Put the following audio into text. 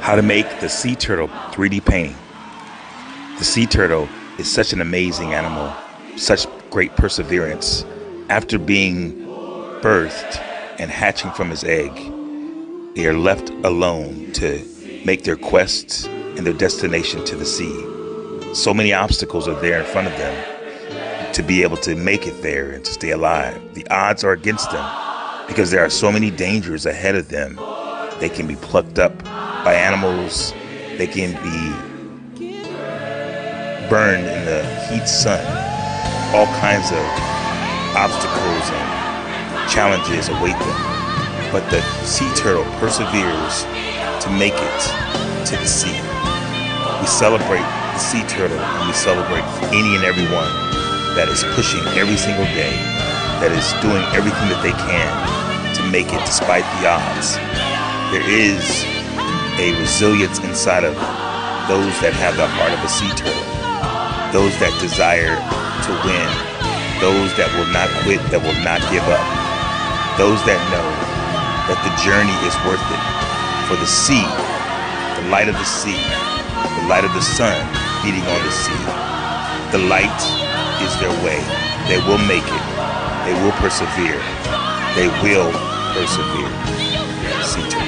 How to make the sea turtle 3D painting. The sea turtle is such an amazing animal, such great perseverance. After being birthed and hatching from his egg, they are left alone to make their quest and their destination to the sea. So many obstacles are there in front of them to be able to make it there and to stay alive. The odds are against them because there are so many dangers ahead of them. They can be plucked up by animals. They can be burned in the heat sun. All kinds of obstacles and challenges await them. But the sea turtle perseveres to make it to the sea. We celebrate the sea turtle, and we celebrate any and everyone that is pushing every single day, that is doing everything that they can to make it despite the odds. There is a resilience inside of those that have the heart of a sea turtle, those that desire to win, those that will not quit, that will not give up, those that know that the journey is worth it. For the sea, the light of the sea, the light of the sun beating on the sea, the light is their way. They will make it. They will persevere. They will persevere. Sea turtle.